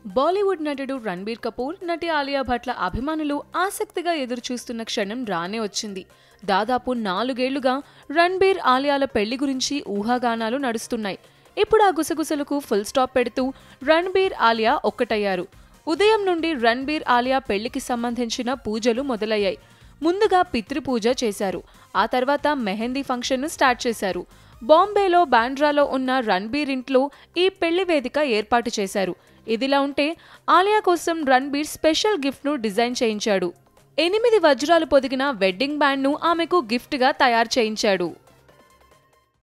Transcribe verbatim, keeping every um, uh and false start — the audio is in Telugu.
బాలీవుడ్ నటుడు రణబీర్ కపూర్, నటి ఆలియా భట్ల అభిమానులు ఆసక్తిగా ఎదురుచూస్తున్న క్షణం రానే వచ్చింది. దాదాపు నాలుగేళ్లుగా రణబీర్, ఆలియాల పెళ్లి గురించి ఊహాగానాలు నడుస్తున్నాయి. ఇప్పుడు ఆ గుసగుసలకు ఫుల్ స్టాప్ పెడుతూ రణబీర్, ఆలియా ఒక్కటయ్యారు. ఉదయం నుండి రణబీర్, ఆలియా పెళ్లికి సంబంధించిన పూజలు మొదలయ్యాయి. ముందుగా పితృపూజ చేశారు. ఆ తర్వాత మెహందీ ఫంక్షన్ను స్టార్ట్ చేశారు. బాంబేలో బాండ్రాలో ఉన్న రణబీర్ ఇంట్లో ఈ పెళ్లి వేదిక ఏర్పాటు చేశారు. ఇదిలా ఉంటే ఆలియా కోసం రణబీర్ స్పెషల్ గిఫ్ట్ ను డిజైన్ చేయించాడు. ఎనిమిది వజ్రాలు పొదిగిన వెడ్డింగ్ బ్యాండ్ ను ఆమెకు గిఫ్ట్ గా తయారు చేయించాడు.